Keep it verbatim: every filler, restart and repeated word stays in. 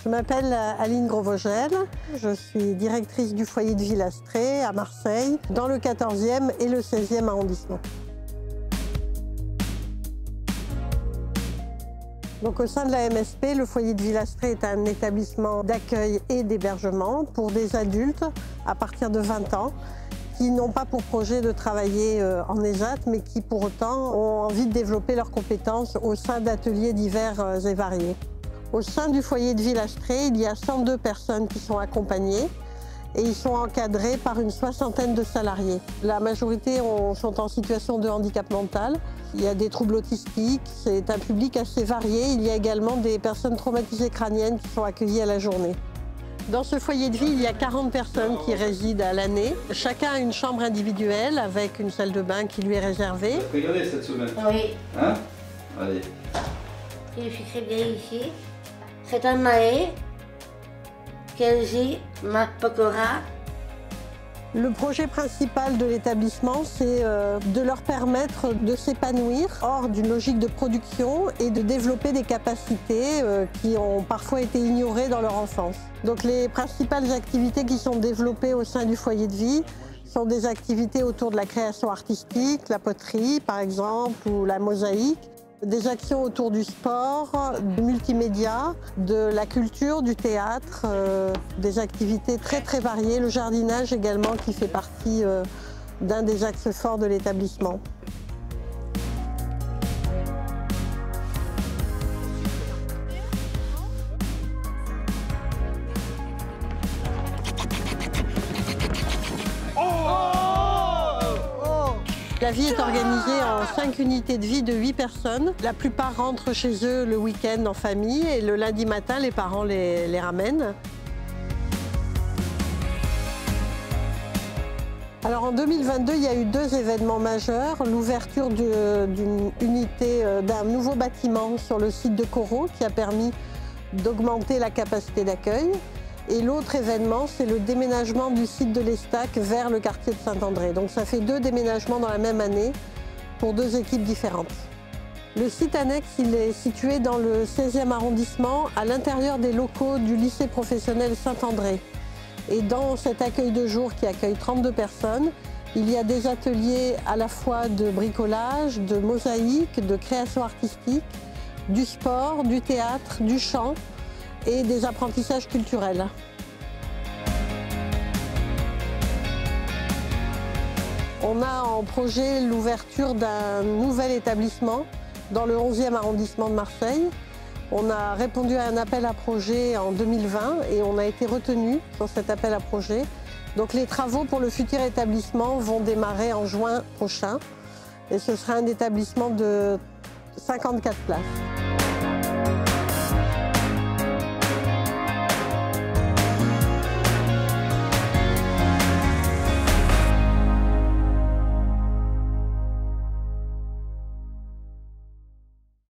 Je m'appelle Aline Gros-Vogel, je suis directrice du foyer de Villastrée à Marseille, dans le quatorzième et le seizième arrondissement. Donc, au sein de la M S P, le foyer de Villastrée est un établissement d'accueil et d'hébergement pour des adultes à partir de vingt ans qui n'ont pas pour projet de travailler en ESAT, mais qui pour autant ont envie de développer leurs compétences au sein d'ateliers divers et variés. Au sein du foyer de Villastrée, il y a cent deux personnes qui sont accompagnées et ils sont encadrés par une soixantaine de salariés. La majorité sont en situation de handicap mental. Il y a des troubles autistiques, c'est un public assez varié. Il y a également des personnes traumatisées crâniennes qui sont accueillies à la journée. Dans ce foyer de vie, il y a quarante personnes qui résident à l'année. Chacun a une chambre individuelle avec une salle de bain qui lui est réservée. Vous avez regardé cette semaine? Oui. Hein? Allez. Je suis très bien ici. C'est un Maé, Kenji, Ma Pokora. Le projet principal de l'établissement, c'est de leur permettre de s'épanouir hors d'une logique de production et de développer des capacités qui ont parfois été ignorées dans leur enfance. Donc les principales activités qui sont développées au sein du foyer de vie sont des activités autour de la création artistique, la poterie par exemple, ou la mosaïque. Des actions autour du sport, du multimédia, de la culture, du théâtre, euh, des activités très très variées, le jardinage également qui fait partie euh, d'un des axes forts de l'établissement. La vie est organisée en cinq unités de vie de huit personnes. La plupart rentrent chez eux le week-end en famille et le lundi matin, les parents les, les ramènent. Alors en deux mille vingt-deux, il y a eu deux événements majeurs. L'ouverture d'une unité, d'un nouveau bâtiment sur le site de Corot qui a permis d'augmenter la capacité d'accueil. Et l'autre événement, c'est le déménagement du site de l'Estac vers le quartier de Saint-André. Donc ça fait deux déménagements dans la même année pour deux équipes différentes. Le site annexe, il est situé dans le seizième arrondissement, à l'intérieur des locaux du lycée professionnel Saint-André. Et dans cet accueil de jour qui accueille trente-deux personnes, il y a des ateliers à la fois de bricolage, de mosaïque, de création artistique, du sport, du théâtre, du chant, et des apprentissages culturels. On a en projet l'ouverture d'un nouvel établissement dans le onzième arrondissement de Marseille. On a répondu à un appel à projet en deux mille vingt et on a été retenu sur cet appel à projet. Donc les travaux pour le futur établissement vont démarrer en juin prochain et ce sera un établissement de cinquante-quatre places.